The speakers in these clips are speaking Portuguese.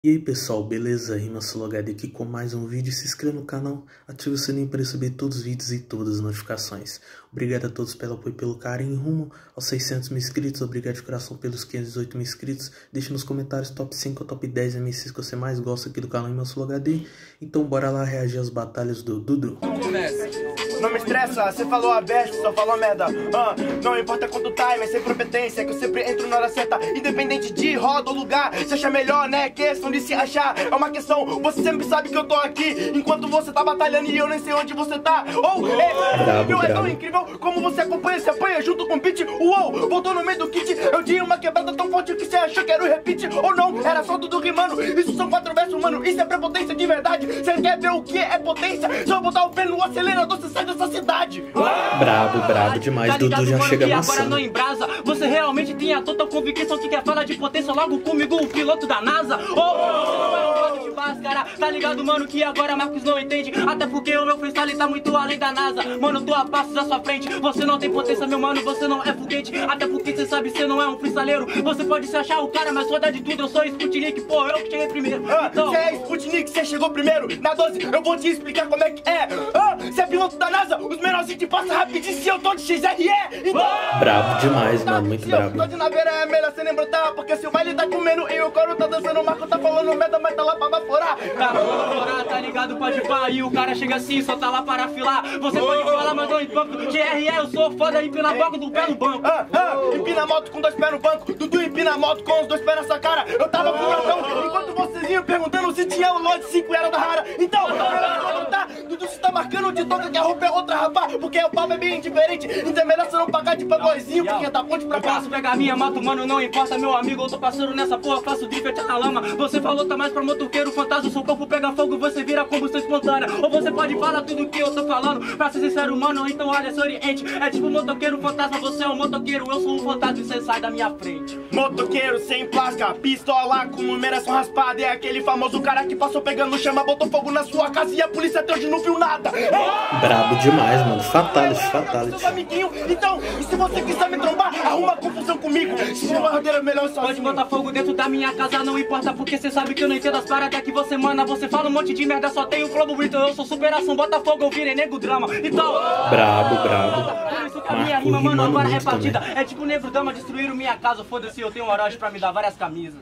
E aí pessoal, beleza? RimaSoloHD aqui com mais um vídeo. Se inscreva no canal, ative o sininho para receber todos os vídeos e todas as notificações. Obrigado a todos pelo apoio e pelo carinho rumo aos 600 mil inscritos. Obrigado de coração pelos 518 mil inscritos. Deixe nos comentários top 5 ou top 10 MCs que você mais gosta aqui do canal RimaSoloHD. Então bora lá reagir às batalhas do Dudu. Não me estressa, você falou aberto, só falou merda. Não importa quanto time, é sem competência, que eu sempre entro na hora certa. Independente de roda ou lugar, você acha melhor, né? Questão de se achar, é uma questão. Você sempre sabe que eu tô aqui, enquanto você tá batalhando e eu nem sei onde você tá. É tão incrível como você acompanha, se apanha junto com o beat. Uou, voltou no meio do kit. Eu tinha uma quebrada tão forte que você achou que era o repeat. Ou não, era só Dudu rimando. Isso são 4 versos, mano, isso é prepotência de verdade. Você quer ver o que é potência? Se eu botar o pé no acelerador, você sai dessa cidade. Brabo demais, Dudu já chega amassando. Agora não embrasa. Você realmente tem a total convicção que quer falar de potência logo comigo, o piloto da NASA? Cara, tá ligado, mano, que agora Marcos não entende. Até porque o meu freestyle tá muito além da NASA. Mano, eu tô a passos à sua frente. Você não tem potência, meu mano, você não é foguete. Até porque cê sabe, cê não é um freestyleiro. Você pode se achar o cara, mas foda de tudo, eu sou Sputnik, pô, eu que cheguei primeiro. Cê é Sputnik, cê chegou primeiro. Na 12, eu vou te explicar como é que é. Cê é piloto da NASA, os menorzinhos te passam rapidinho se eu tô de XRE. Então... Brabo demais, mano, muito brabo. Se eu tô de naveira, é melhor cê nem brotar, porque se o baile tá comendo e o coro tá dançando, o Marco tá falando merda, mas tá lá pra baforar. Tá ligado, pode pá, e o cara chega assim, só tá lá para afilar. Você pode falar, mas não empampo. GRE, eu sou foda, empina banco do pé no banco. Empina moto com 2 pés no banco. Dudu empina moto com os 2 pés nessa cara. Eu tava com o ratão, enquanto vocês iam perguntando se tinha o lote 5 era da rara. Então, tá? Dudu se tá marcando de toca que a roupa é outra, rapaz. Porque o papo é bem diferente. Então é melhor você não pagar de playboyzinho, porque é da ponte pra cá. Posso pegar minha moto, mano, não importa, meu amigo. Eu tô passando nessa porra, faço drift na lama. Você falou, tá mais pra motoqueiro fantasma. Seu corpo pega fogo, você vira combustão espontânea. Ou você pode falar tudo que eu tô falando. Pra ser sincero, mano, então olha, sou oriente. É tipo motoqueiro fantasma, você é um motoqueiro. Eu sou um fantasma e você sai da minha frente. Motoqueiro sem placa, pistola com numeração raspada. É aquele famoso cara que passou pegando chama, botou fogo na sua casa e a polícia até hoje não viu nada. Brabo demais, mano, fatality. Seus amiguinhos, então, e se você quiser me trombar, arruma confusão comigo. Se for barradeira, melhor sozinho. Pode botar fogo dentro da minha casa, não importa, porque cê sabe que eu não entendo as paradas que você manda. Você fala um monte de merda, só tem o flow, então eu sou superação, bota fogo, eu virei nego drama. Então, brabo. Por isso que a minha rima, mano, agora é repartida. É tipo negro drama, destruíram minha casa, foda-se, eu tenho um Orochi pra me dar várias camisas.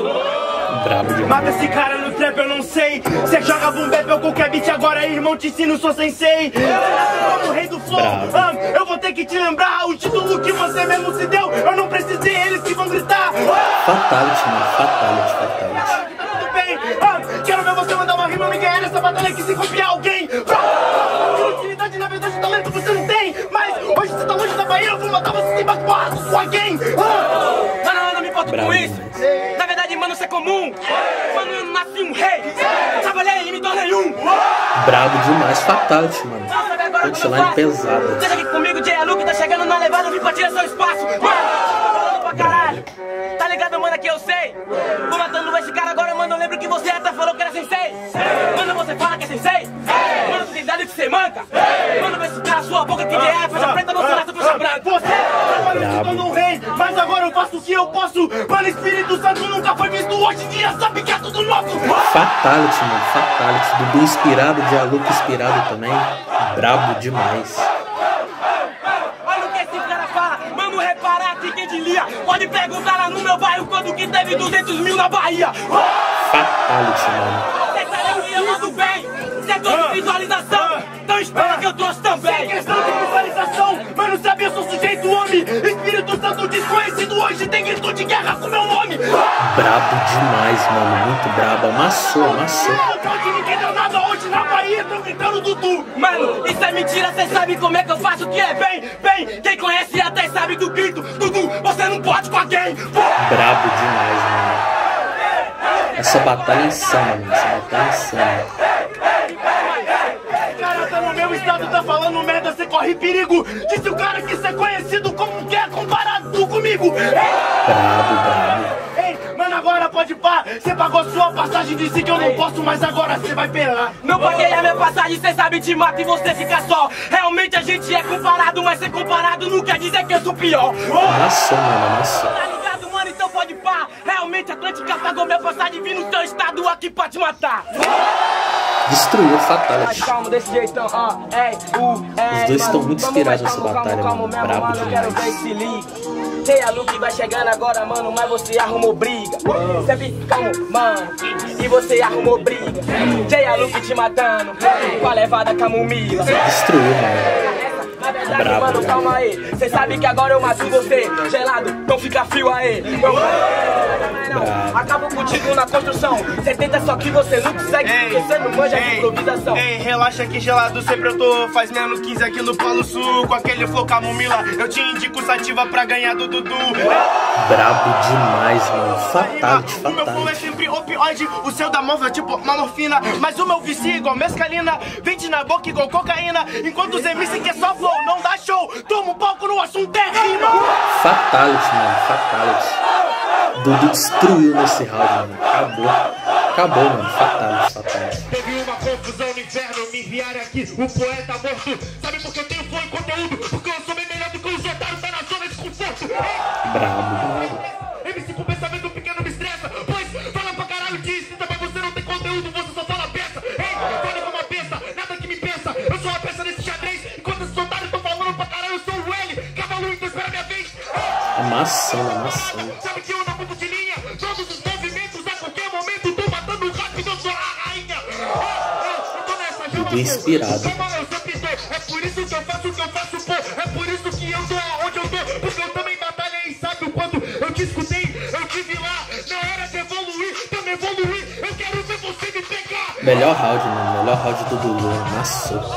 Brabo demais. Mata esse cara no trap, eu não sei. Cê joga boom bap ou qualquer beat, agora irmão, te ensino, sou sensei. Como o rei do flow, eu vou ter que te lembrar o título que você mesmo se deu. Eu não precisei, eles que vão gritar. Fatality, mano, fatality. Tudo bem, quero ver você mandar uma rima e ganhar nessa batalha que se copiar alguém. Utilidade, na verdade, talento você não tem. Mas hoje você tá longe da Bahia, eu vou matar você sem bacuado, sua gang. Mano, eu não me importo com isso. Na verdade, mano, isso é comum. Mano, eu nasci um rei. Trabalhei e me tornei um. Brabo demais, fatality, mano. Punchline pesada. Deixa aqui comigo, Jay Luke, tá chegando na levada, vim pra tirar seu espaço. Mano, pra caralho. Tá ligado, mano, que eu sei. Vou matando esse cara agora, mano, eu lembro que você até falou que era sensei. Mano, você fala que é sensei. Mano, tu tem dado que você manca. Mano, vê se cala sua boca que é faixa preta, não sou nessa faixa branca. Você se tornou um rei, mas agora eu faço o que eu posso. Mano, Espírito Santo nunca foi visto, hoje em dia sabe que é tudo nosso. Fatality, mano, fatality. Dudu inspirado, Dialuco inspirado também. Brabo demais. Olha o que esse cara fala, mano, reparar que quem diria. Pode perguntar lá no meu bairro quando que teve 200 mil na Bahia. Fatality, mano. Cê sabe que eu mando bem, setor de visualização. Então espera que eu trouxe também. Sem questão de visualização, mano, sabe, eu sou sujeito homem. Espírito Santo desconhecido, hoje tem grito de guerra com meu nome. Brabo demais, mano, muito brabo. Amassou. Hoje ninguém deu nada, hoje na Bahia tão gritando Dudu. Mano, isso é mentira, cê sabe como é que eu faço que é bem. Quem conhece até sabe do grito. Dudu, você não pode com alguém. Brabo demais, mano. Essa batalha é insana, mano. Essa batalha é insana. Cara, tá no meu estado, tá falando merda, você corre perigo. Disse o cara que cê é conhecido como que é comparado comigo. Brabo. Ei, mano, agora pode pá. Cê pagou sua passagem, disse que eu não posso, mas agora cê vai pelar. Não paguei a minha passagem, cê sabe te mata e você fica só. Realmente a gente é comparado, mas ser comparado não quer dizer que eu sou pior. Amassou, mano, amassou. Tá ligado, mano? Então pode pá. Realmente mente atlântica pagou minha passagem, vim no teu estado aqui pra te matar. Destruiu o Fatality. Calma desse jeitão, Os dois estão muito inspirados nessa batalha, mano. Brabo demais. Sei a Luke vai chegando agora, mano, mas você arrumou briga. Sempre calmo, mano, e você arrumou briga. Sei a Luke te matando, com a levada camomila. Destruiu, mano. Na verdade, mano, calma aí. Cê sabe que agora eu mato você. Gelado, não fica frio aí. Acabo contigo na construção. Cê tenta, só que você não consegue. Você não manja de improvisação. Ei, relaxa que gelado sempre eu tô. Faz menos 15 aqui no Polo Sul. Com aquele flow camomila, eu te indico sativa pra ganhar do Dudu. Brabo demais, mano. Fatality, O meu flow é sempre opioide. O seu da móvel é tipo uma morfina. Mas o meu vicia igual mescalina. Vende na boca igual cocaína. Enquanto os MC que é só flow não dá show. Toma um palco no assunto é rima. Fatality, mano. Fatality. Dudu destruiu nesse round, mano. Acabou, mano. Fatality. Teve uma confusão no inferno. Me enviaram aqui o poeta morto. Sabe por que eu tenho flow e conteúdo? Porque eu sou bem melhor do que os otários. Tá na zona de conforto. Brabo. MC com pensamento pequeno me estressa. Pois fala pra caralho de insista, mas você não tem conteúdo, você só fala peça. Ei, fala como uma peça, nada que me pensa. Eu sou uma peça nesse xadrez. Enquanto esses otários tão falando pra caralho, eu sou o L. Cavalo, então espera minha vez. Amassando. Sabe que eu na ponta de linha, todos os movimentos a qualquer momento tô matando rápido, eu sou a rainha. Eu tô nessa jama. Dudu inspirado. É por isso que eu faço o que eu faço, pô. É por isso que eu tô onde eu tô. Porque eu também batalhei e sabe o quanto eu te escutei. Eu te vi lá, na hora de evoluir, também evoluir. Eu quero ver você me pegar. Melhor round, mano. Melhor round do Dudu. Amassou.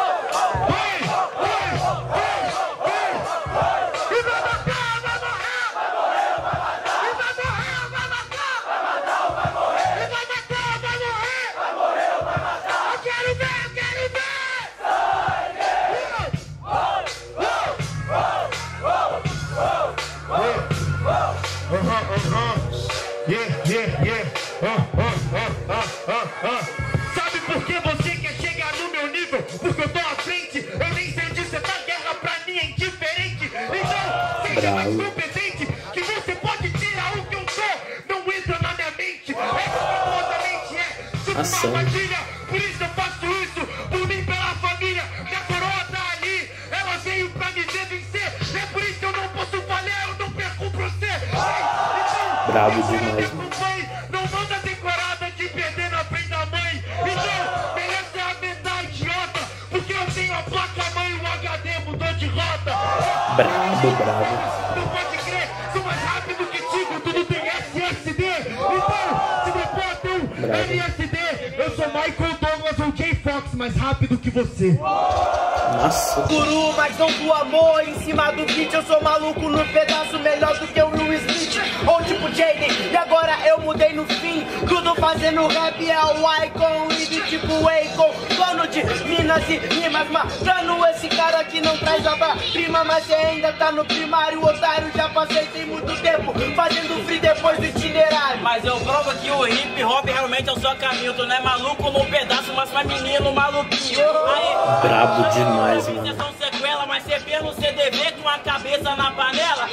Sabe por que você quer chegar no meu nível? Porque eu tô à frente. Eu nem sei onde você tá, guerra pra mim é indiferente. Então, seja mais competente, que você pode tirar o que eu sou. Não entra na minha mente. Essa é tipo uma armadilha. Por isso eu faço isso, por mim, pela família. Minha coroa tá ali, ela veio pra me ver vencer. É por isso que eu não posso falhar, eu não perco pra você. Então, brabo demais, mano. não manda decorada de perder na frente da mãe. Então, merece a medalha idiota. Porque eu tenho a placa-mãe e o HD mudou de rota. Brabo. Não pode crer, sou mais rápido que Tigo, tudo tem SSD. Então, se me botam LSD, eu sou Michael Douglas ou Jay Fox, mais rápido que você. Nossa. Guru, mas não do amor, em cima do beat eu sou maluco no pedaço, melhor do que o Will Smith ou tipo Jaden. E agora eu mudei no fim, tudo fazendo rap é o Icon e de tipo Akon, dono de minas e rimas, matando esse cara que não traz obra-prima, mas você ainda tá no primário, otário, já passei tem muito tempo fazendo free depois do itinerário. Mas eu provo que o hip hop realmente é o seu caminho. Tu não é maluco num pedaço, mas pra menino maluquinho. Aí, brabo demais, mano. Você são sequela, mas você vê no CDV com a cabeça na panela.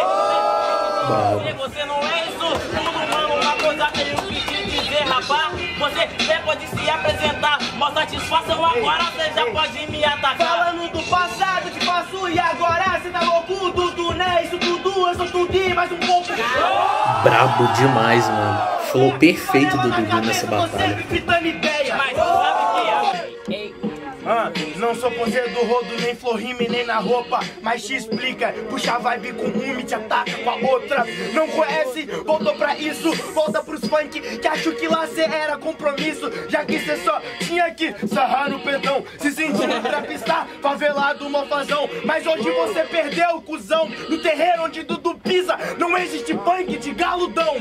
Aí, você não é isso tudo, mano. Uma coisa que eu quis te dizer, rapaz. Você pode se apresentar, mó satisfação agora, você já pode me atacar. Falando do passado, te faço e agora cê tá louco, Dudu, né? Isso tudo, eu sou tudo e mais um pouco. Brabo demais, mano. Flow perfeito do Dudu nessa batalha. Mas sabe que é? Não sou poseiro do rodo, nem flow rime, nem na roupa. Mas te explica, puxa a vibe com uma e te ataca com a outra. Não conhece, voltou pra isso. Volta pros funk, que acho que lá cê era compromisso. Já que cê só tinha que sarrar no pedão, se sentindo trapista, favelado, mofazão. Mas hoje você perdeu, cuzão. No terreiro onde Dudu pisa, não existe punk de galudão.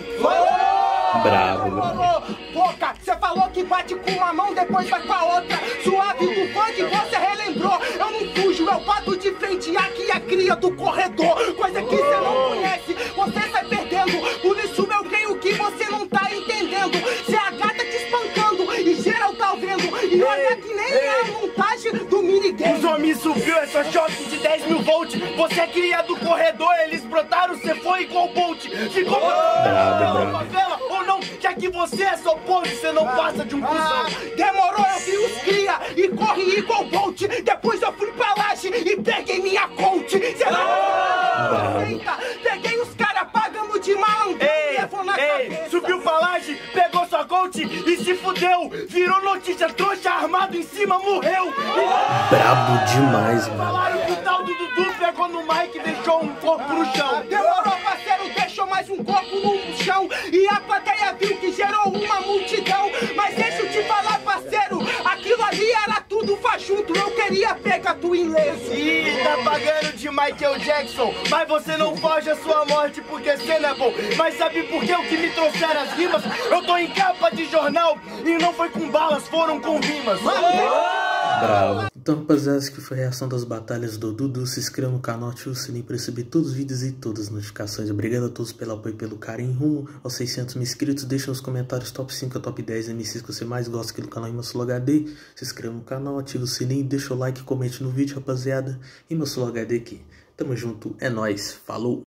Bravo. Boca, cê falou que bate com uma mão, depois vai com a outra. Suave do funk, você relembrou. Eu não fujo, eu bato de frente. Aqui é cria do corredor. Coisa que você não conhece, você sai perdendo. Por isso, meu creio que você não tá entendendo. Cê é a gata te espancando e geral tá vendo. E olha que nem é a montagem do minigame. Os homens subiu essa choque de 10 mil volts. Você é cria do corredor, eles brotaram, cê foi igual Bolt. Ficou bravo. você é só pose, você não passa de um cuzão. Demorou, eu vi os cria e corri igual Bolt. Depois eu fui pra laje e peguei minha coach. Eita, peguei os caras, pagamos de malandro. Ei, subiu pra laje, pegou sua coach e se fudeu. Virou notícia, trouxa armado em cima, morreu. Brabo demais, mano. Falaram que o tal do Dudu pegou no mic e deixou um corpo no chão. Demorou, parceiro, deixou mais um corpo no chão. E a plateia viu que gerou uma multidão. Mas deixa eu te falar, parceiro, aquilo ali era tudo fajuto. Eu queria pegar tu ileso. Ih, tá pagando de Michael Jackson. Mas você não foge a sua morte porque cê não é bom. Mas sabe por que o que me trouxeram as rimas? Eu tô em capa de jornal e não foi com balas, foram com rimas. Bravo. Então, rapaziada, essa que foi a reação das batalhas do Dudu. Se inscreva no canal, ative o sininho para receber todos os vídeos e todas as notificações. Obrigado a todos pelo apoio e pelo carinho. Rumo aos 600 mil inscritos. Deixa nos comentários top 5 a top 10 MCs que você mais gosta aqui do canal RimaSuloHD. Se inscreva no canal, ative o sininho, deixa o like, comente no vídeo, rapaziada. RimaSuloHD aqui. Tamo junto, é nóis, falou!